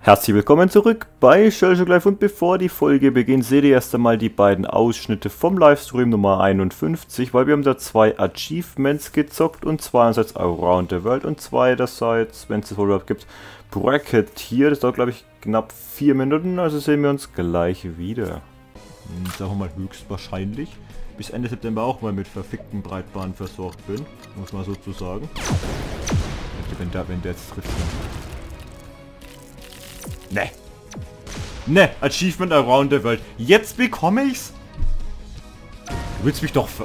Herzlich willkommen zurück bei Shellshock Live und bevor die Folge beginnt, seht ihr erst einmal die beiden Ausschnitte vom Livestream Nummer 51, weil wir haben da 2 Achievements gezockt und zwar einerseits Around the World und zweiterseits, wenn es das wohl überhaupt gibt, Bracketeer. Das dauert glaube ich knapp 4 Minuten, also sehen wir uns gleich wieder. Sagen wir mal höchstwahrscheinlich bis Ende September auch mal mit verfickten Breitbahnen versorgt bin, muss man sozusagen. Wenn der jetzt trifft. Ne. Ne, Achievement Around the World. Jetzt bekomme ich's. Du willst mich doch ver...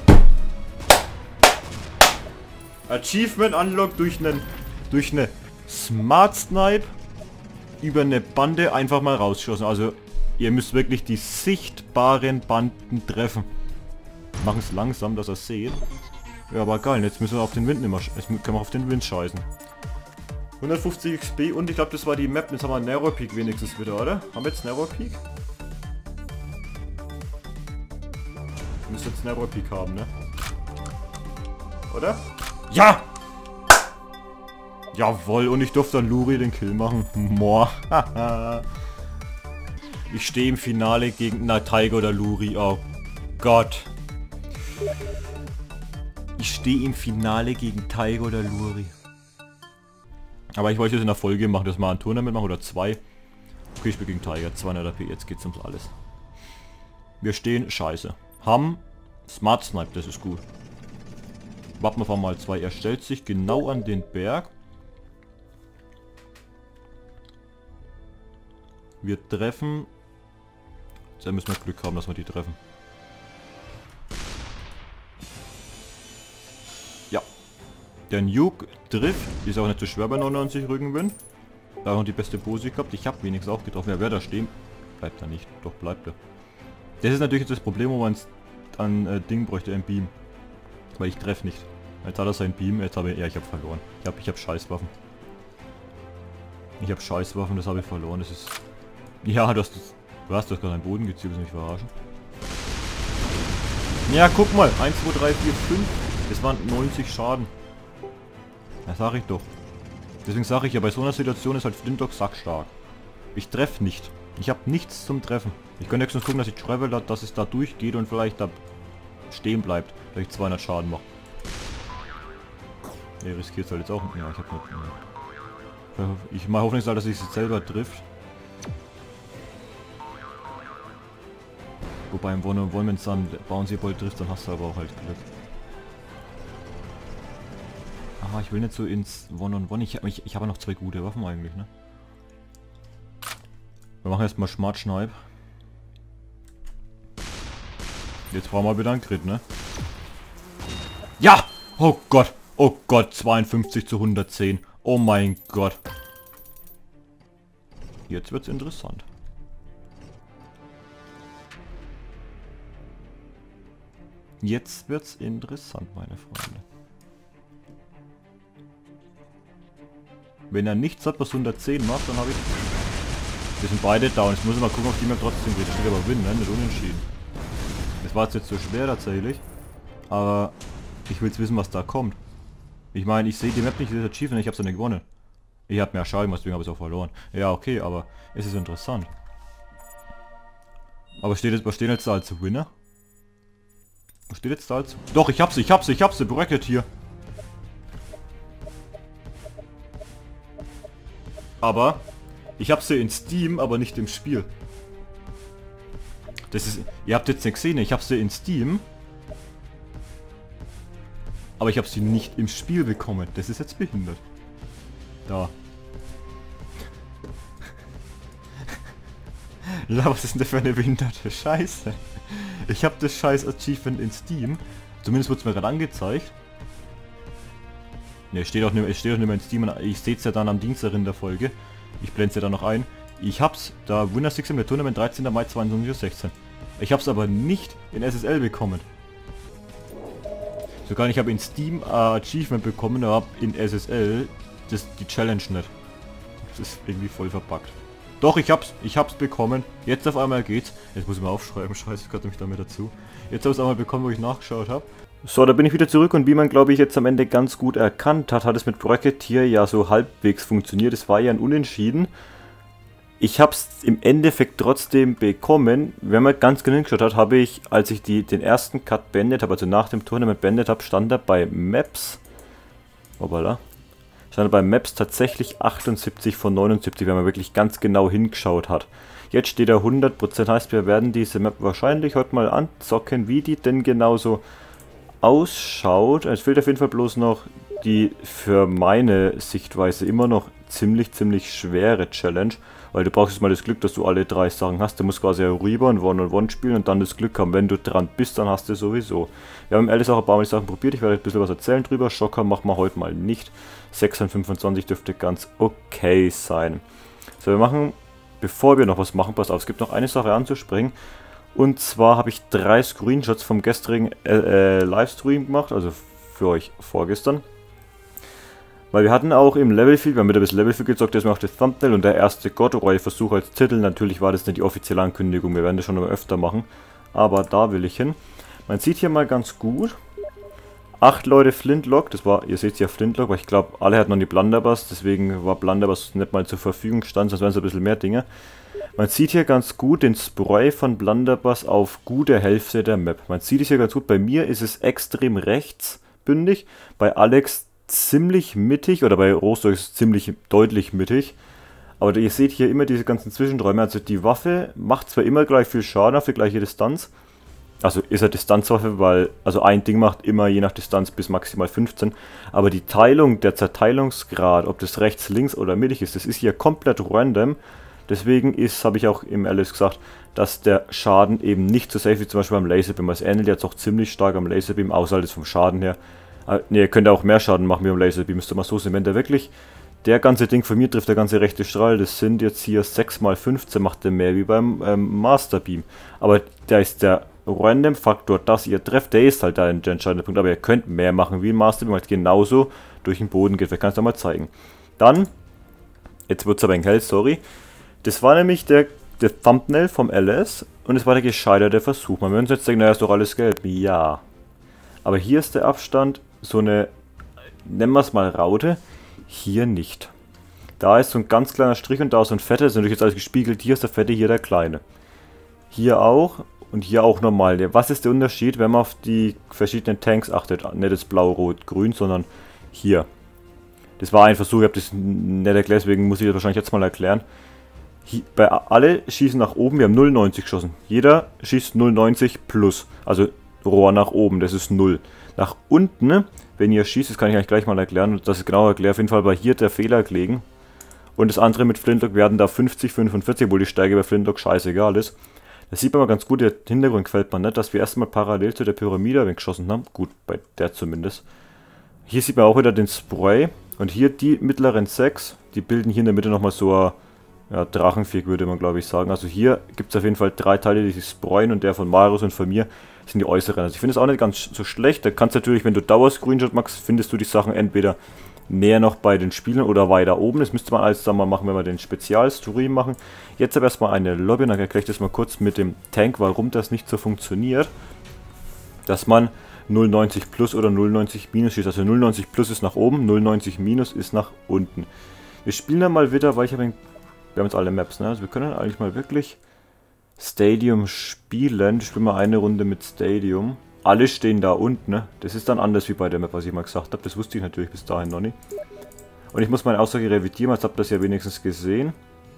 Achievement Unlock durch eine Smart Snipe über eine Bande einfach mal rausgeschossen. Also, ihr müsst wirklich die sichtbaren Banden treffen. Machen es langsam, dass ihr es seht. Ja, aber geil, jetzt müssen wir auf den Wind immer... Jetzt können wir auf den Wind scheißen. 150 XP und ich glaube, das war die Map. Jetzt haben wir Narrow Peak wenigstens wieder, oder? Haben wir jetzt Narrow Peak? Wir müssen jetzt Narrow Peak haben, ne? Oder? Ja! Jawohl, und ich durfte dann Luri den Kill machen. Moa. Ich stehe im Finale gegen Tiger oder Luri. Oh Gott. Ich stehe im Finale gegen Tiger oder Luri. Aber ich wollte jetzt in der Folge machen, dass wir ein Tournament machen oder 2. Okay, ich bin gegen Tiger, 200 AP, jetzt geht's ums alles. Wir stehen scheiße. Haben Smart Snipe, das ist gut. Warten wir mal 2, er stellt sich genau an den Berg. Wir treffen. Da müssen wir Glück haben, dass wir die treffen. Der Nuke trifft, ist auch nicht so schwer bei 99 Rückenwind. Da hat noch die beste Pose gehabt. Ich habe wenigstens auch getroffen. Ja, wer da stehen, bleibt er nicht. Doch, bleibt er. Das ist natürlich jetzt das Problem, wo man an Ding bräuchte, ein Beam. Weil ich treffe nicht. Jetzt hat er sein Beam, jetzt habe ich... Ja, ich habe verloren. Ich habe Scheißwaffen. Ich habe Scheißwaffen, das habe ich verloren. Das ist... Ja, du hast gerade einen Boden gezielt, willst du mich verarschen? Ja, guck mal. 1, 2, 3, 4, 5. Das waren 90 Schaden. Ja, sag ich doch. Deswegen sage ich ja, bei so einer Situation ist halt Flintlock sackstark. Ich treffe nicht. Ich habe nichts zum Treffen. Ich könnte höchstens gucken, dass ich travel, dass es da durchgeht und vielleicht da stehen bleibt, dass ich 200 Schaden mache. Er riskiert es halt jetzt auch. Ja, ich habe nicht. Ich mache hoffentlich, dass ich es selber trifft. Wobei im One-on-One, wenn es dann Bouncy Ball trifft, dann hast du aber auch halt Glück. Ah, ich will nicht so ins One-on-One. Ich habe noch 2 gute Waffen eigentlich, ne? Wir machen erstmal Smart Snipe. Jetzt brauchen wir wieder einen Crit, ne? Ja! Oh Gott! Oh Gott! 52 zu 110. Oh mein Gott! Jetzt wird's interessant. Jetzt wird's interessant, meine Freunde. Wenn er nichts hat, was 110 macht, dann habe ich... Wir sind beide down. Jetzt muss ich mal gucken, ob die Map trotzdem geht. Das steht aber Win, ne? Nicht unentschieden. Das war jetzt so schwer tatsächlich. Aber ich will jetzt wissen, was da kommt. Ich meine, ich sehe die Map nicht, das Achievement, ich habe es nicht gewonnen. Ich habe mehr Schaden, deswegen habe ich es auch verloren. Ja, okay, aber es ist interessant. Aber was steht jetzt da als Winner? Was steht jetzt da als... Doch, ich hab's, Bracketeer. Aber ich habe sie in Steam, aber nicht im Spiel. Das ist... Ihr habt jetzt nicht gesehen, ich habe sie in Steam. Aber ich habe sie nicht im Spiel bekommen. Das ist jetzt behindert. Da. Ja, was ist denn das für eine behinderte Scheiße? Ich habe das scheiß Achievement in Steam. Zumindest wird es mir gerade angezeigt. Ne, es steht auch nicht mehr in Steam. Ich sehe es ja dann am Dienstag in der Folge. Ich blende es ja dann noch ein. Ich hab's, da Winner 6 im Tournament 13. Mai 2016. Ich hab's aber nicht in SSL bekommen. Sogar ich habe in Steam Achievement bekommen, aber in SSL die Challenge nicht. Das ist irgendwie voll verpackt. Doch, ich hab's bekommen. Jetzt auf einmal geht's. Jetzt muss ich mal aufschreiben, scheiße, ich gehört mich damit dazu. Jetzt habe ich es einmal bekommen, wo ich nachgeschaut habe. So, da bin ich wieder zurück und wie man glaube ich jetzt am Ende ganz gut erkannt hat, hat es mit Bracketeer ja so halbwegs funktioniert. Es war ja ein Unentschieden. Ich habe es im Endeffekt trotzdem bekommen. Wenn man ganz genau hingeschaut hat, habe ich, als ich den ersten Cut beendet habe, also nach dem Tournament beendet habe, stand da bei Maps, hoppala, stand da bei Maps tatsächlich 78 von 79, wenn man wirklich ganz genau hingeschaut hat. Jetzt steht da 100%, heißt wir werden diese Map wahrscheinlich heute mal anzocken, wie die denn genauso ausschaut. Es fehlt auf jeden Fall bloß noch die für meine Sichtweise immer noch ziemlich schwere Challenge, weil du brauchst jetzt mal das Glück, dass du alle 3 Sachen hast. Du musst quasi rüber ein One-on-One spielen und dann das Glück haben. Wenn du dran bist, dann hast du sowieso. Wir haben im Alice auch ein paar Mal die Sachen probiert. Ich werde ein bisschen was erzählen drüber. Schocker machen wir heute mal nicht. 6 von 25 dürfte ganz okay sein. So, wir machen, bevor wir noch was machen, pass auf, es gibt noch eine Sache anzuspringen. Und zwar habe ich 3 Screenshots vom gestrigen Livestream gemacht, also für euch vorgestern. Weil wir hatten auch im Levelfield, wir haben wieder ein bisschen Levelfield gezockt, da ist mir auch das Thumbnail und der erste God of War Versuch als Titel. Natürlich war das nicht die offizielle Ankündigung, wir werden das schon noch öfter machen. Aber da will ich hin. Man sieht hier mal ganz gut. 8 Leute Flintlock, das war, ihr seht ja Flintlock, weil ich glaube, alle hatten noch die Blunderbuss, deswegen war Blunderbuss nicht mal zur Verfügung gestanden, sonst wären es ein bisschen mehr Dinge. Man sieht hier ganz gut den Spray von Blunderbuss auf gute Hälfte der Map. Man sieht es hier ganz gut, bei mir ist es extrem rechtsbündig, bei Alex ziemlich mittig, oder bei Rostock ist es ziemlich deutlich mittig. Aber ihr seht hier immer diese ganzen Zwischenräume, also die Waffe macht zwar immer gleich viel Schaden auf die gleiche Distanz, also ist eine Distanzwaffe, weil also ein Ding macht immer je nach Distanz bis maximal 15, aber die Teilung, der Zerteilungsgrad, ob das rechts, links oder mittig ist, das ist hier komplett random. Deswegen ist, habe ich auch im Alice gesagt, dass der Schaden eben nicht so safe wie zum Beispiel beim Laserbeam. Es ähnelt jetzt auch ziemlich stark am Laserbeam, außer halt vom Schaden her. Ne, ihr könnt auch mehr Schaden machen wie beim Laserbeam, müsst ihr mal so sehen. Wenn der wirklich, der ganze Ding von mir trifft, der ganze rechte Strahl, das sind jetzt hier 6 mal 15, macht der mehr wie beim Masterbeam. Aber da ist der Random-Faktor, dass ihr trefft, der ist halt der entscheidende Punkt. Aber ihr könnt mehr machen wie im Masterbeam, weil es genauso durch den Boden geht. Ich kann es mal zeigen. Dann, jetzt wird es aber ein hell, sorry. Das war nämlich der Thumbnail vom LS und es war der gescheiterte Versuch. Man würde jetzt denken, naja, ist doch alles gelb. Ja. Aber hier ist der Abstand so eine, nennen wir es mal Raute, hier nicht. Da ist so ein ganz kleiner Strich und da ist so ein fetter, das ist natürlich jetzt alles gespiegelt. Hier ist der fette, hier der kleine. Hier auch und hier auch normal. Was ist der Unterschied, wenn man auf die verschiedenen Tanks achtet? Nicht das Blau, Rot, Grün, sondern hier. Das war ein Versuch, ich habe das nicht erklärt, deswegen muss ich das wahrscheinlich jetzt mal erklären. Bei alle schießen nach oben, wir haben 0,90 geschossen. Jeder schießt 0,90 plus, also Rohr nach oben, das ist 0. Nach unten, wenn ihr schießt, das kann ich euch gleich mal erklären, und das ist genau erklärt, auf jeden Fall bei hier der Fehler gelegen. Und das andere mit Flintlock werden da 50, 45, obwohl die Steige bei Flintlock scheißegal ist. Das sieht man mal ganz gut, der Hintergrund gefällt mir nicht, dass wir erstmal parallel zu der Pyramide geschossen haben. Gut, bei der zumindest. Hier sieht man auch wieder den Spray. Und hier die mittleren 6, die bilden hier in der Mitte nochmal so ein, ja, Drachenviech würde man glaube ich sagen. Also hier gibt es auf jeden Fall 3 Teile, die sich sprayen, und der von Marius und von mir sind die äußeren. Also ich finde es auch nicht ganz so schlecht. Da kannst du natürlich, wenn du Dauer-Screenshot machst, findest du die Sachen entweder näher noch bei den Spielen oder weiter oben. Das müsste man alles dann mal machen, wenn wir den Spezialstream machen. Jetzt aber erstmal eine Lobby, dann erkläre ich das mal kurz mit dem Tank, warum das nicht so funktioniert. Dass man 0,90 plus oder 0,90 minus schießt. Also 0,90 plus ist nach oben, 0,90 minus ist nach unten. Wir spielen dann mal wieder, weil ich habe, wir haben jetzt alle Maps, ne? Also wir können eigentlich mal wirklich Stadium spielen. Ich spiele mal eine Runde mit Stadium. Alle stehen da unten, ne? Das ist dann anders wie bei der Map, was ich mal gesagt habe. Das wusste ich natürlich bis dahin noch nicht. Und ich muss meine Aussage revidieren, jetzt habt ihr das ja wenigstens gesehen.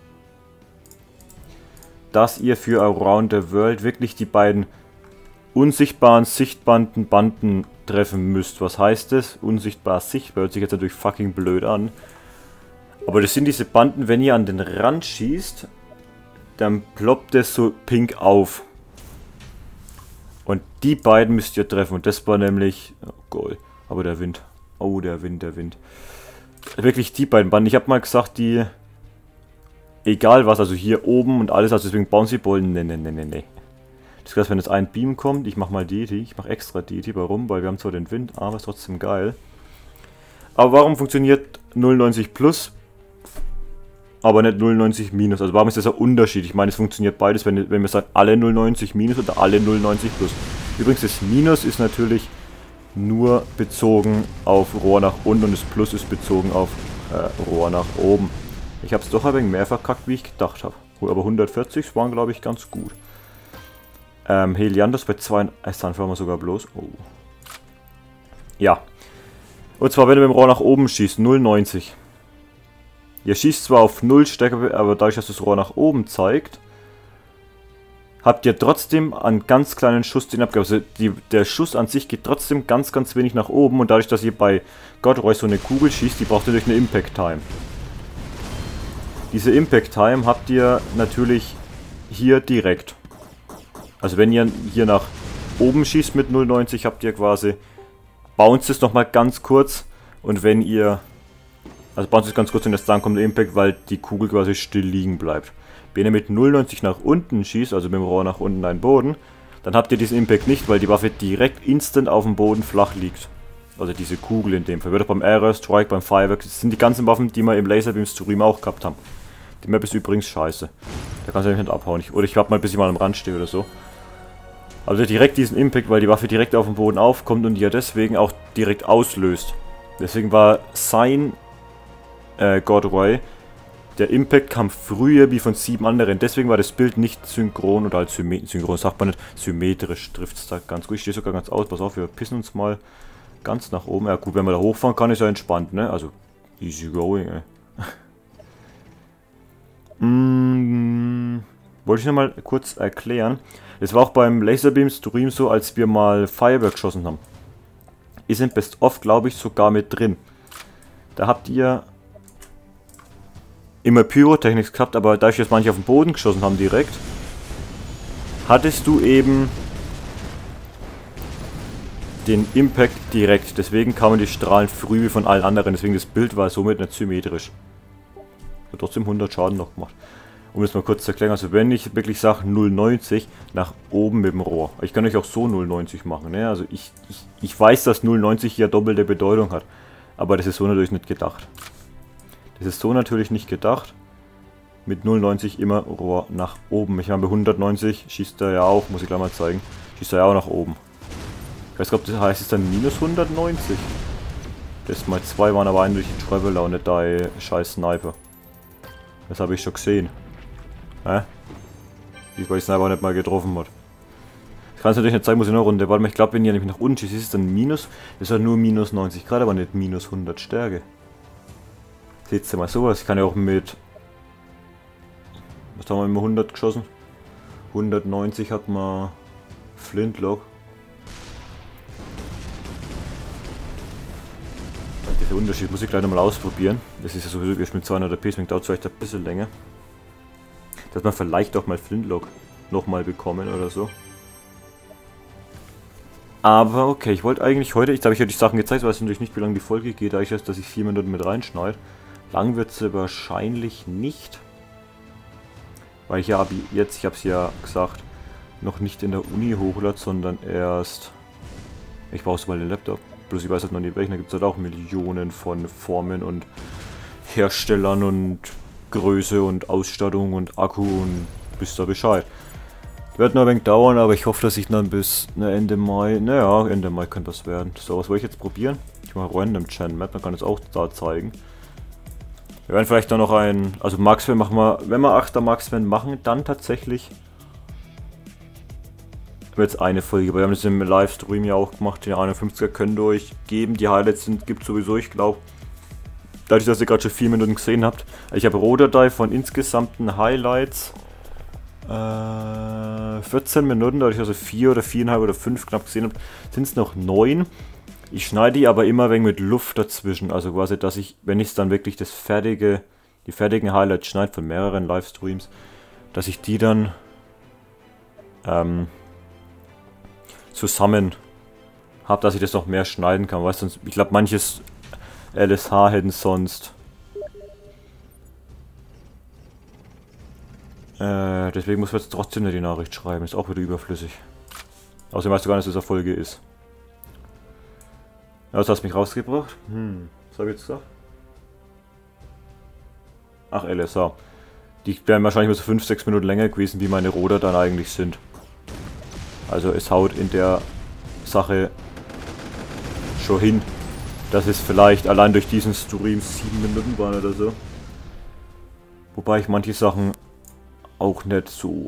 Dass ihr für Around the World wirklich die beiden unsichtbaren, sichtbaren Banden treffen müsst. Was heißt das? Unsichtbar sichtbar, hört sich jetzt natürlich fucking blöd an. Aber das sind diese Banden, wenn ihr an den Rand schießt, dann ploppt es so pink auf. Und die beiden müsst ihr treffen. Und das war nämlich, oh Gott, aber der Wind. Oh, der Wind, der Wind. Wirklich die beiden Banden. Ich habe mal gesagt, die, egal was, also hier oben und alles, also deswegen Bouncy Ball, ne. Das heißt, wenn jetzt ein Beam kommt, ich mache mal Deity, ich mache extra Deity, warum? Weil wir haben zwar den Wind, aber ist trotzdem geil. Aber warum funktioniert 0,90 plus, aber nicht 0,90 minus? Also warum ist das ein Unterschied? Ich meine, es funktioniert beides, wenn wir sagen, alle 0,90 minus oder alle 0,90 plus. Übrigens, das Minus ist natürlich nur bezogen auf Rohr nach unten und das Plus ist bezogen auf Rohr nach oben. Ich habe es doch ein wenig mehr verkackt, wie ich gedacht habe. Aber 140 waren, glaube ich, ganz gut. Helianders bei 2... dann fahren wir sogar bloß. Oh. Ja. Und zwar, wenn du mit dem Rohr nach oben schießt, 0,90. Ihr schießt zwar auf 0 Stärke, aber dadurch, dass das Rohr nach oben zeigt, habt ihr trotzdem einen ganz kleinen Schuss, den habt. Also der Schuss an sich geht trotzdem ganz, ganz wenig nach oben. Und dadurch, dass ihr bei Godroy so eine Kugel schießt, die braucht natürlich eine Impact Time. Diese Impact Time habt ihr natürlich hier direkt. Also wenn ihr hier nach oben schießt mit 0,90, habt ihr quasi... Bounce es nochmal ganz kurz. Und wenn ihr... Also bounce es ganz kurz und erst dann kommt der Impact, weil die Kugel quasi still liegen bleibt. Wenn ihr mit 0,90 nach unten schießt, also mit dem Rohr nach unten einen Boden, dann habt ihr diesen Impact nicht, weil die Waffe direkt instant auf dem Boden flach liegt. Also diese Kugel in dem Fall. Wird auch beim Arrow Strike, beim Firework. Das sind die ganzen Waffen, die wir im Laserbeam Stream auch gehabt haben. Die Map ist übrigens scheiße. Da kannst du nicht abhauen. Oder ich warte mal, bis ich mal am Rand stehe oder so. Also direkt diesen Impact, weil die Waffe direkt auf dem Boden aufkommt und die ja deswegen auch direkt auslöst. Deswegen war sein Godroy, der Impact kam früher wie von 7 anderen. Deswegen war das Bild nicht synchron oder halt synchron, sagt man nicht. Symmetrisch trifft es da ganz gut. Ich stehe sogar ganz aus. Pass auf, wir pissen uns mal ganz nach oben. Ja gut, wenn man da hochfahren kann, ist ja entspannt, ne? Also easy going, ey. Wollte ich noch mal kurz erklären. Das war auch beim Laserbeam Stream so, als wir mal Firework geschossen haben. Ist im Best of, glaube ich, sogar mit drin. Da habt ihr immer Pyrotechnics gehabt, aber dadurch, dass manche auf den Boden geschossen haben direkt, hattest du eben den Impact direkt. Deswegen kamen die Strahlen früh wie von allen anderen. Deswegen das Bild war somit nicht symmetrisch. Hat trotzdem 100 Schaden noch gemacht. Um das mal kurz zu erklären, also wenn ich wirklich sage 0,90 nach oben mit dem Rohr. Ich kann euch auch so 0,90 machen, ne? Also ich weiß, dass 0,90 hier doppelte Bedeutung hat. Aber das ist so natürlich nicht gedacht. Das ist so natürlich nicht gedacht. Mit 0,90 immer Rohr nach oben. Ich meine, bei 190 schießt er ja auch, muss ich gleich mal zeigen, schießt er ja auch nach oben. Ich weiß gar nicht, ob das heißt, es dann minus 190. Das mal 2 waren aber eindeutig die Traveler und nicht der scheiß Sniper. Das habe ich schon gesehen. Hä? Wie bei Sniper nicht mal getroffen hat. Das kann es natürlich nicht zeigen, muss ich noch eine Runde. Warte mal, ich glaube, wenn ihr nämlich nach unten schießt, ist es dann minus. Das ist halt nur minus 90 Grad, aber nicht minus 100 Stärke. Seht ihr mal sowas. Ich kann ja auch mit... Was haben wir immer 100 geschossen? 190 hat man Flintlock. Der Unterschied muss ich gleich nochmal ausprobieren. Das ist ja sowieso erst mit 200 PS, dauert es vielleicht ein bisschen länger. Dass man vielleicht auch mal Flintlock nochmal bekommen oder so. Aber okay, ich wollte eigentlich heute, jetzt habe ich euch die Sachen gezeigt, weiß natürlich nicht, wie lange die Folge geht, da ich weiß, dass ich 4 Minuten mit reinschneide. Lang wird sie wahrscheinlich nicht. Weil ich ja jetzt, ich habe es ja gesagt, noch nicht in der Uni hochlade, sondern erst... Ich brauche so mal den Laptop. Bloß ich weiß halt noch nicht welchen, da gibt es halt auch Millionen von Formen und Herstellern und Größe und Ausstattung und Akku und wisst ihr Bescheid. Wird noch ein wenig dauern, aber ich hoffe, dass ich dann bis Ende Mai, naja, Ende Mai könnte das werden. So, was wollte ich jetzt probieren? Ich mache Random Gen Map, man kann es auch da zeigen. Wir werden vielleicht dann noch ein, also Marksman machen wir, wenn wir 8er Marksman machen, dann tatsächlich wird es eine Folge, weil wir haben das im Livestream ja auch gemacht, die 51er könnt ihr euch geben, die Highlights gibt es sowieso, ich glaube, dadurch, dass ihr gerade schon 4 Minuten gesehen habt. Ich habe Rohdatei von insgesamten Highlights 14 Minuten, dadurch, dass ihr 4 oder 4,5 oder 5 knapp gesehen habt, sind es noch 9. Ich schneide die aber immer wegen mit Luft dazwischen, also quasi, dass ich, wenn ich es dann wirklich die fertigen Highlights schneide von mehreren Livestreams, dass ich die dann zusammen habe, dass ich das noch mehr schneiden kann, weißt du, ich glaube manches LSH hätten sonst deswegen muss man jetzt trotzdem nicht die Nachricht schreiben, ist auch wieder überflüssig. Außerdem weißt du gar nicht, dass das eine Folge ist. Ja, was hast du mich rausgebracht? Was habe ich jetzt gesagt? Ach, LSH. Die wären wahrscheinlich nur so 5-6 Minuten länger gewesen, wie meine Roder dann eigentlich sind. Also es haut in der Sache schon hin, dass es vielleicht allein durch diesen Stream 7 Minuten waren oder so. Wobei ich manche Sachen auch nicht so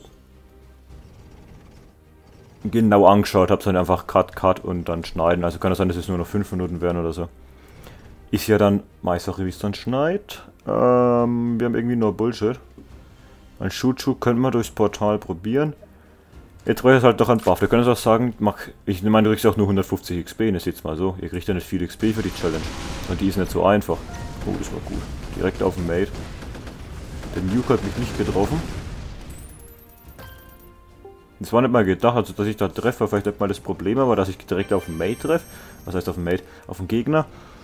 genau angeschaut habe, sondern einfach Cut und dann schneiden. Also kann es sein, dass es nur noch 5 Minuten werden oder so. Ist ja dann meist auch, wie es dann schneit. Wir haben irgendwie nur Bullshit. Ein Chuchu können wir durchs Portal probieren. Jetzt brauche ich halt doch einen Buff. Wir können es auch sagen, ich meine, du kriegst auch nur 150 XP, das jetzt mal so. Ihr kriegt ja nicht viel XP für die Challenge. Und die ist nicht so einfach. Oh, das war gut. Direkt auf den Mate. Der Nuke hat mich nicht getroffen. Das war nicht mal gedacht, also dass ich da treffe, war vielleicht nicht mal das Problem, aber dass ich direkt auf den Mate treffe. Was heißt auf den Mate? Auf den Gegner.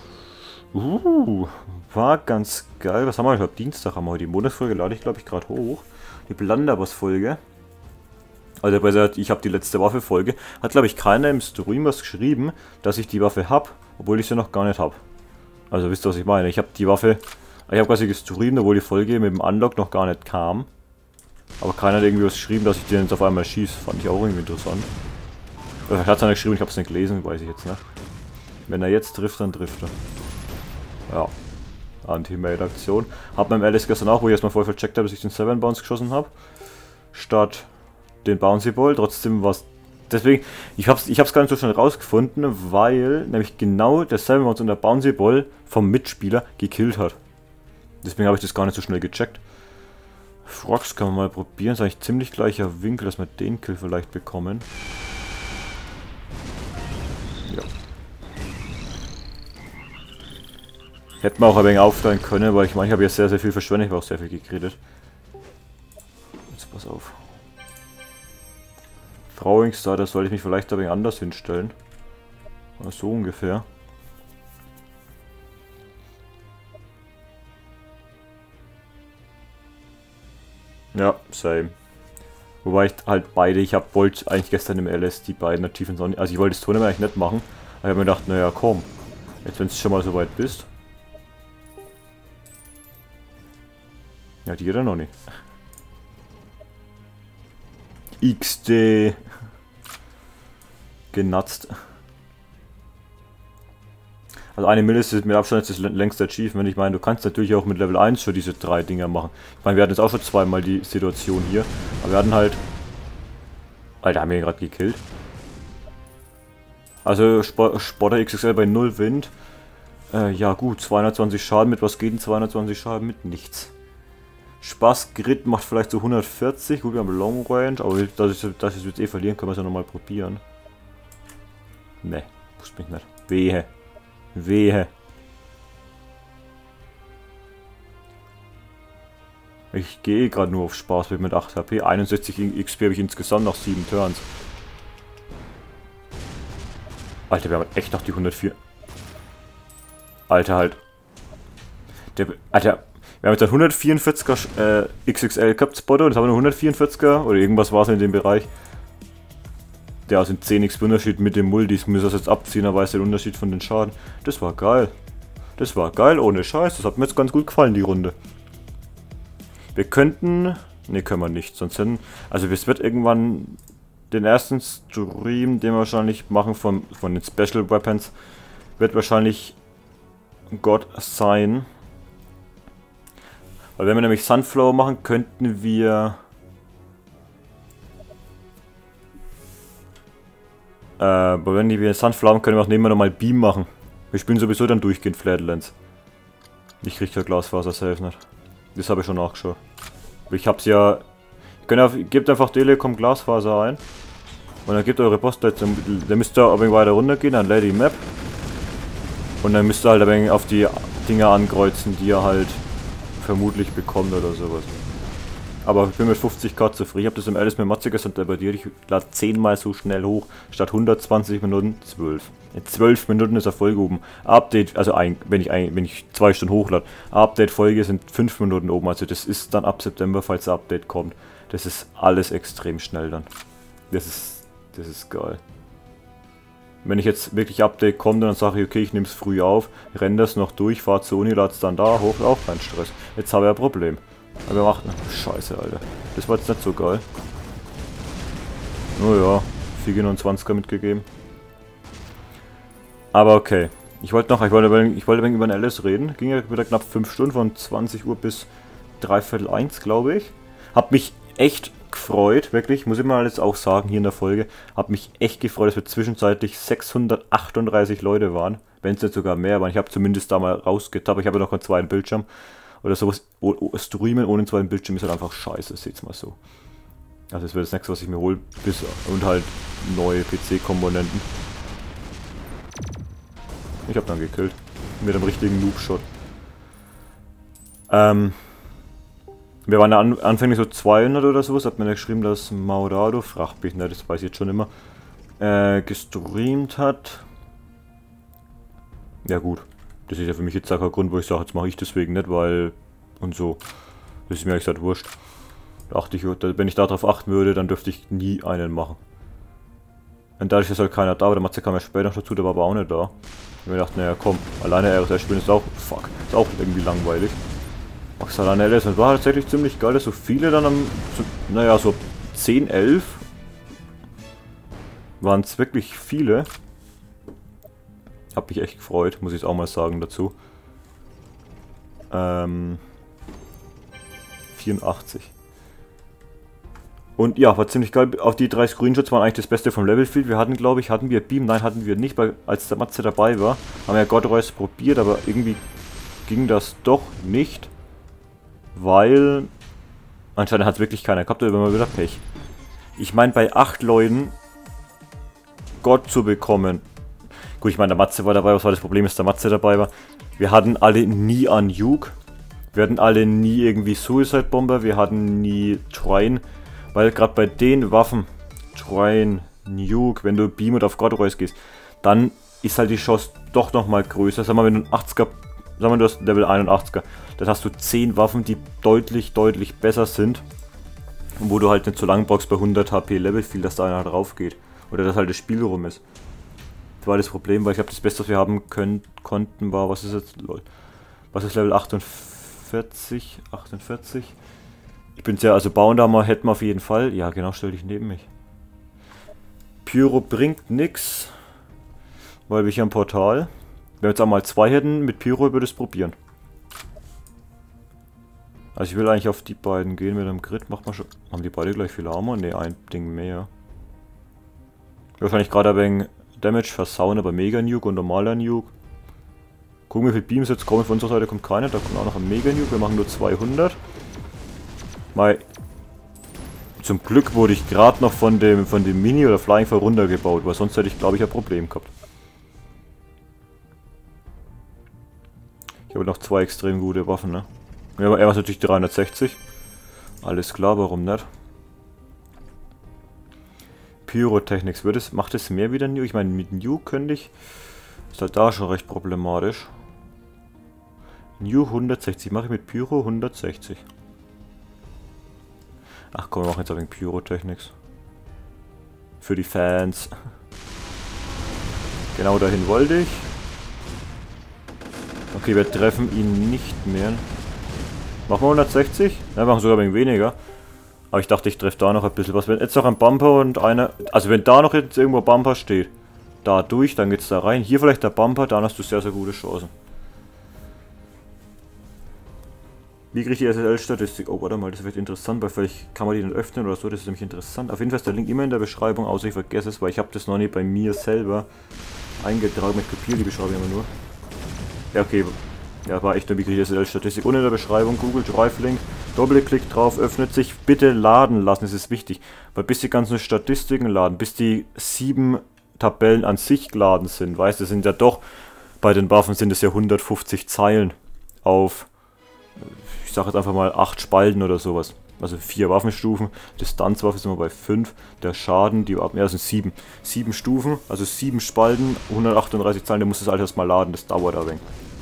War ganz geil. Was haben wir? Ich glaube, Dienstag haben wir heute. Die Monatsfolge lade ich, glaube ich, gerade hoch. Die Blunderbuss-Folge. Also besser, ich habe die letzte Waffe-Folge. Hat, glaube ich, keiner im Stream was geschrieben, dass ich die Waffe habe, obwohl ich sie noch gar nicht habe. Also wisst ihr, was ich meine? Ich habe die Waffe, ich habe quasi gestreamt, obwohl die Folge mit dem Unlock noch gar nicht kam. Aber keiner hat irgendwie was geschrieben, dass ich den jetzt auf einmal schieße. Fand ich auch irgendwie interessant. Er hat es nicht geschrieben, ich habe es nicht gelesen, weiß ich jetzt nicht. Wenn er jetzt trifft, dann trifft er. Ja. Anti-Mate-Aktion. Hab beim Alice gestern auch, wo ich erstmal voll vercheckt habe, dass ich den 7 Bounce geschossen habe. Statt den Bouncy Ball. Trotzdem war es. Deswegen, ich hab's gar nicht so schnell rausgefunden, weil nämlich genau der 7 Bounce und der Bouncy Ball vom Mitspieler gekillt hat. Deswegen habe ich das gar nicht so schnell gecheckt. Frogs kann man mal probieren. Ist eigentlich ziemlich gleicher Winkel, dass wir den Kill vielleicht bekommen. Ja. Hätte man auch ein wenig aufteilen können, weil ich meine, ich habe ja sehr, sehr viel verschwendet, ich habe auch sehr viel gekredet. Jetzt pass auf. Throwing Star, das sollte ich mich vielleicht ein wenig anders hinstellen. So ungefähr. Ja, same. Wobei ich halt beide, wollte eigentlich gestern im LS die beiden aktiven Sonnen. Also ich wollte das Tournament eigentlich nicht machen. Aber ich habe mir gedacht, naja komm. Jetzt wenn du schon mal so weit bist. Ja, die oder noch nicht. XD. Genatzt. Also eine Mille ist mit Abstand das längste Achievement. Ich meine, du kannst natürlich auch mit Level 1 schon diese 3 Dinger machen. Ich meine, wir hatten jetzt auch schon zweimal die Situation hier. Aber wir hatten halt... Alter, haben wir ihn gerade gekillt. Also Spotter XXL bei 0 Wind. Ja gut, 220 Schaden. Mit was geht denn 220 Schaden? Mit nichts. Spaß, Grid macht vielleicht so 140. Gut, wir haben Long Range. Aber dass wir jetzt eh verlieren, können wir es ja nochmal probieren. Ne, muss mich nicht. Wehe. Wehe. Ich gehe gerade nur auf Spaß mit 8 HP. 61 XP habe ich insgesamt nach 7 Turns. Alter, wir haben echt noch die 104. Alter, halt. Alter, wir haben jetzt einen 144er XXL gehabt, Spotter, und jetzt haben wir eine 144er oder irgendwas war es in dem Bereich. Der sind 10 XP Unterschied mit dem Multis. Müssen das jetzt abziehen, er weiß den Unterschied von den Schaden. Das war geil. Das war geil, ohne Scheiß. Das hat mir jetzt ganz gut gefallen, die Runde. Wir könnten... Ne, können wir nicht. Sonst hätten... Also es wird irgendwann den ersten Stream, den wir wahrscheinlich machen von den Special Weapons, wird wahrscheinlich God sein. Weil wenn wir nämlich Sunflower machen, könnten wir... Aber wenn wir Sunflower haben, können wir auch nebenher nochmal Beam machen. Wir spielen sowieso dann durchgehend Flatlands. Ich krieg ja Glasfaser safe nicht. Das habe ich schon nachgeschaut. Aber ich hab's ja... Gebt einfach Telekom Glasfaser ein. Und dann gebt eure Postleitzahl. Dann müsst ihr ein wenig weiter runter gehen, dann lädt die Map. Und dann müsst ihr halt ein wenig auf die Dinger ankreuzen, die ihr halt vermutlich bekommt oder sowas. Aber ich bin mit 50k zufrieden. Ich habe das im Alice mit Matze gestern debattiert. Ich lade 10-mal so schnell hoch. Statt 120 Minuten 12. In 12 Minuten ist er voll oben. Update, also wenn ich 2 Stunden hochlade. Update-Folge sind 5 Minuten oben. Also das ist dann ab September, falls ein Update kommt. Das ist alles extrem schnell dann. Das ist geil. Wenn ich jetzt wirklich Update kommt, dann sage ich, okay, ich nehme es früh auf, renne das noch durch, fahre zur Uni, lade es dann da hoch, auch kein Stress. Jetzt habe ich ein Problem. Aber wir machen... Scheiße, Alter. Das war jetzt nicht so geil. Oh ja, 420er mitgegeben. Aber okay. Ich wollte über den LS reden. Ging ja wieder knapp 5 Stunden, von 20 Uhr bis 1:15, glaube ich. Hab mich echt gefreut, wirklich, muss ich mal jetzt auch sagen hier in der Folge. Hab mich echt gefreut, dass wir zwischenzeitlich 638 Leute waren. Wenn es nicht sogar mehr waren. Ich habe zumindest da mal rausgetappt. Ich habe ja noch einen zweiten Bildschirm. Oder sowas. Streamen ohne einen zweiten Bildschirm ist halt einfach scheiße, seht's mal so. Also das wird das nächste, was ich mir hole. Und halt neue PC-Komponenten. Ich habe dann gekillt. Mit einem richtigen Noob-Shot. Wir waren anfänglich so 200 oder sowas. Hat mir geschrieben, dass Maurado, frag mich nicht, das weiß ich jetzt schon immer, gestreamt hat. Ja gut, das ist ja für mich jetzt auch ein Grund, wo ich sage, jetzt mache ich deswegen nicht, weil und so. Das ist mir ehrlich gesagt wurscht. Wenn ich darauf achten würde, dann dürfte ich nie einen machen. Und dadurch ist halt keiner da, aber der Matze kam ja später noch dazu, der war aber auch nicht da. Und wir dachten, naja komm, alleine RSS spielen ist auch, fuck, ist auch irgendwie langweilig. Mach's alleine LS und war tatsächlich ziemlich geil, dass so viele dann naja, so 10, 11 waren es wirklich viele. Hab mich echt gefreut, muss ich auch mal sagen dazu. 84. Und ja, war ziemlich geil. Auch die 3 Screenshots waren eigentlich das Beste vom Levelfield. Wir hatten, glaube ich, hatten wir Beam? Nein, hatten wir nicht, weil als der Matze dabei war, haben wir ja God Royce probiert, aber irgendwie ging das doch nicht. Weil anscheinend hat es wirklich keiner gehabt, oder immer wieder Pech. Ich meine, bei 8 Leuten Gott zu bekommen. Gut, ich meine, der Matze war dabei, was war das Problem, dass der Matze dabei war? Wir hatten alle nie an Nuke. Wir hatten alle nie irgendwie Suicide Bomber, wir hatten nie Trine. Weil gerade bei den Waffen, Trine, Nuke, wenn du Beam und auf God Royce gehst, dann ist halt die Chance doch nochmal größer. Sag mal, wenn du ein 80er, sag mal, du hast Level 81er, dann hast du 10 Waffen, die deutlich besser sind. Und wo du halt nicht so lang brauchst bei 100 HP Levelfield, dass da einer drauf geht. Oder dass halt das Spiel rum ist. Das war das Problem, weil ich glaube, das Beste, was wir haben konnten, war, was ist jetzt, lol, was ist Level 48? Ich bin sehr, also bauen da mal, hätten wir auf jeden Fall. Ja, genau, stell dich neben mich. Pyro bringt nix, weil wir hier am Portal. Wenn wir jetzt einmal 2 hätten, mit Pyro würde ich es probieren. Also ich will eigentlich auf die beiden gehen mit dem Grid. Macht man schon. Haben die beide gleich viel Armor? Ne, ein Ding mehr. Wahrscheinlich gerade ein wenig Damage versauen, aber Mega Nuke und normaler Nuke. Gucken, wie viele Beams jetzt kommen. Von unserer Seite kommt keiner. Da kommt auch noch ein Mega Nuke. Wir machen nur 200. Mal. Zum Glück wurde ich gerade noch von dem Mini oder Flying Fall runtergebaut, weil sonst hätte ich, glaube ich, ein Problem gehabt. Ich habe noch 2 extrem gute Waffen, ne? Ja, aber er war natürlich 360. Alles klar, warum nicht? Pyrotechnics, macht es mehr wieder Nuke? Ich meine, mit Nuke könnte ich. Ist halt da schon recht problematisch. Nuke 160, mache ich mit Pyro 160. Ach komm, wir machen jetzt ein wenig Pyrotechnics. Für die Fans. Genau dahin wollte ich. Okay, wir treffen ihn nicht mehr. Machen wir 160? Ja, wir machen sogar ein wenig weniger. Aber ich dachte, ich treffe da noch ein bisschen was. Wenn jetzt noch ein Bumper und einer... Also wenn da noch jetzt irgendwo Bumper steht, da durch, dann geht's da rein. Hier vielleicht der Bumper, dann hast du sehr gute Chancen. Wie kriege ich die SSL-Statistik? Oh, warte mal, das wird interessant, weil vielleicht kann man die nicht öffnen oder so, das ist nämlich interessant. Auf jeden Fall ist der Link immer in der Beschreibung, außer ich vergesse es, weil ich habe das noch nicht bei mir selber eingetragen. Ich kopiere die Beschreibung immer nur. Ja, okay. Ja, war echt nur, wie kriege ich die SSL-Statistik? Und in der Beschreibung, Google Drive Link, Doppelklick drauf, öffnet sich, bitte laden lassen, das ist wichtig. Weil bis die ganzen Statistiken laden, bis die 7 Tabellen an sich geladen sind, weißt du, sind ja doch, bei den Waffen sind es ja 150 Zeilen auf... Ich sage jetzt einfach mal 8 Spalten oder sowas. Also 4 Waffenstufen. Distanzwaffe sind wir bei 5. Der Schaden, die Waffen, ja, sind 7. 7 Stufen, also 7 Spalten, 138 Zeilen, der muss das alles erstmal laden, das dauert ein wenig.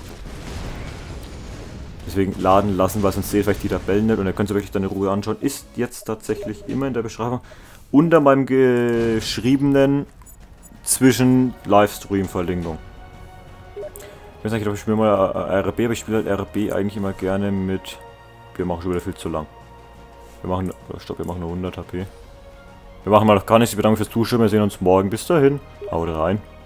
Deswegen laden lassen, weil sonst seht ihr vielleicht die Tabellen nicht und ihr könnt es wirklich dann in Ruhe anschauen. Ist jetzt tatsächlich immer in der Beschreibung unter meinem geschriebenen zwischen Livestream-Verlinkung. Ich weiß nicht, ob ich spiele mal RB, aber ich spiele halt RB eigentlich immer gerne mit... Wir machen schon wieder viel zu lang. Wir machen... Stopp, wir machen nur 100 HP. Wir machen mal noch gar nichts. Ich bedanke mich fürs Zuschauen. Wir sehen uns morgen. Bis dahin. Haut rein.